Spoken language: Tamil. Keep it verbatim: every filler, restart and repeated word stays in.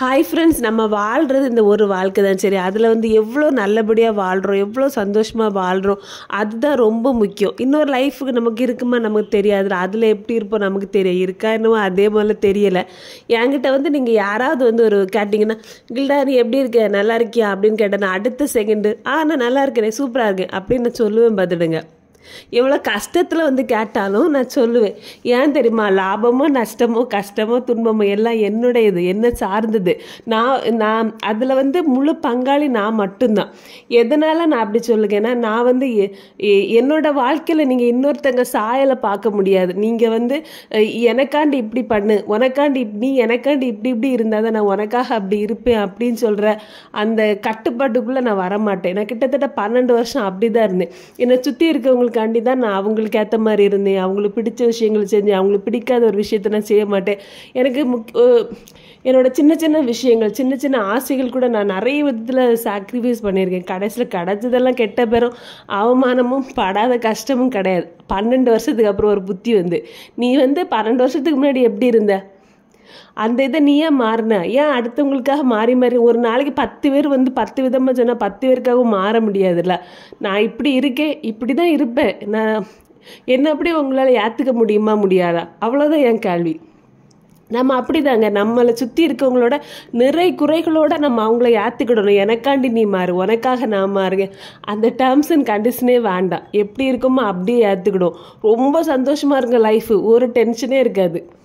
ஹாய் ஃப்ரெண்ட்ஸ், நம்ம வாழ்கிறது இந்த ஒரு வாழ்க்கை தான். சரி, அதில் வந்து எவ்வளோ நல்லபடியாக வாழ்கிறோம், எவ்வளோ சந்தோஷமாக வாழ்கிறோம், அதுதான் ரொம்ப முக்கியம். இன்னொரு லைஃபுக்கு நமக்கு இருக்குமா நமக்கு தெரியாது. அதில் எப்படி இருப்போம் நமக்கு தெரியும். இருக்கா என்னவோ அதே போல் தெரியலை. என்கிட்ட வந்து நீங்கள் யாராவது வந்து ஒரு கேட்டிங்கன்னா, கில்டா நீ எப்படி இருக்க, நல்லா இருக்கியா அப்படின்னு கேட்டேன்னா அடுத்த செகண்டு ஆ நான் நல்லா இருக்கேன், சூப்பராக இருக்கேன் அப்படின்னு நான் சொல்லுவேன். பார்த்துடுங்க, எவ்வளோ கஷ்டத்தில் வந்து கேட்டாலும் நான் சொல்லுவேன். ஏன் தெரியுமா? லாபமோ நஷ்டமோ கஷ்டமோ துன்பமோ எல்லாம் என்னுடையது, என்ன சார்ந்தது. நான் நான் அதில் வந்து முழு பங்காளி நான் மட்டும்தான். எதனால் நான் அப்படி சொல்லுங்கன்னா, நான் வந்து என்னோட வாழ்க்கையில் நீங்கள் இன்னொருத்தங்க சாயலை பார்க்க முடியாது. நீங்கள் வந்து எனக்காண்டி இப்படி பண்ணு, உனக்காண்டி இப்படி, எனக்காண்டி இப்படி இப்படி இருந்தால் தான் நான் உனக்காக அப்படி இருப்பேன் அப்படின்னு சொல்கிற அந்த கட்டுப்பாட்டுக்குள்ளே நான் வரமாட்டேன். நான் கிட்டத்தட்ட பன்னெண்டு வருஷம் அப்படி தான் இருந்தேன். என்னை சுற்றி இருக்கவங்களுக்கு காண்டி தான் நான் அவங்களுக்கு ஏற்ற மாதிரி இருந்தேன். அவங்களுக்கு பிடிச்ச விஷயங்கள் செஞ்சேன், அவங்களுக்கு பிடிக்காத ஒரு விஷயத்த நான் செய்ய மாட்டேன். எனக்கு முக் என்னோட சின்ன சின்ன விஷயங்கள், சின்ன சின்ன ஆசைகள் கூட நான் நிறைய விதத்தில் சாக்ரிஃபைஸ் பண்ணியிருக்கேன். கடைசியில் கிடைச்சதெல்லாம் கெட்ட பேரும் அவமானமும் படாத கஷ்டமும் கிடையாது. பன்னெண்டு வருஷத்துக்கு அப்புறம் ஒரு புத்தி வந்து, நீ வந்து பன்னெண்டு வருஷத்துக்கு முன்னாடி எப்படி இருந்த, அந்த இதை நீ ஏன் மாறின? ஏன் அடுத்தவங்களுக்காக மாறி மாறி ஒரு நாளைக்கு பத்து பேர் வந்து பத்து விதமாக சொன்னால் பத்து பேருக்காகவும் மாற முடியாதுல்ல. நான் இப்படி இருக்கேன், இப்படி தான் இருப்பேன், நான் என்ன அப்படி உங்களால் ஏற்றுக்க முடியுமா முடியாதா? அவ்வளோதான் என் கேள்வி. நம்ம அப்படிதாங்க, நம்மளை சுற்றி இருக்கவங்களோட நிறை குறைகளோட நம்ம அவங்கள ஏற்றுக்கிடணும். எனக்காண்டி நீ மாறு, உனக்காக நான் மாறுங்க, அந்த டேர்ம்ஸ் அண்ட் கண்டிஷனே வேண்டாம். எப்படி இருக்குமோ அப்படியே ஏற்றுக்கிடும். ரொம்ப சந்தோஷமாக இருங்க, லைஃபு ஒரு டென்ஷனே இருக்காது.